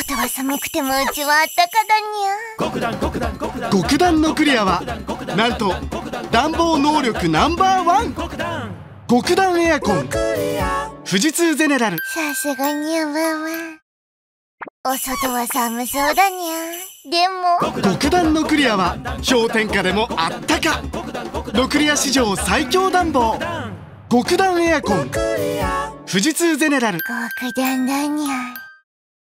外は寒くてもうちはあったかだにゃ。 極暖のクリアはなんと暖房能力ナンバーワン、極暖エアコン富士通ゼネラル。 さすがにゃわわ。お外は寒そうだにゃ。でも極暖のクリアは氷点下でもあったか。ノクリア史上最強暖房極暖エアコン富士通ゼネラル。 極暖だにゃ。